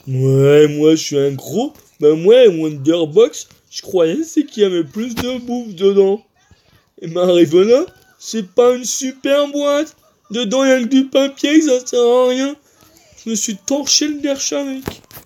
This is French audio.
Ouais, moi je suis un gros. Ben moi, Wonderbox, je croyais c'est qu'il y avait plus de bouffe dedans. Et ben arrivé là, c'est pas une super boîte. Dedans, il y a que du papier, ça sert à rien. Je me suis torché le derche avec.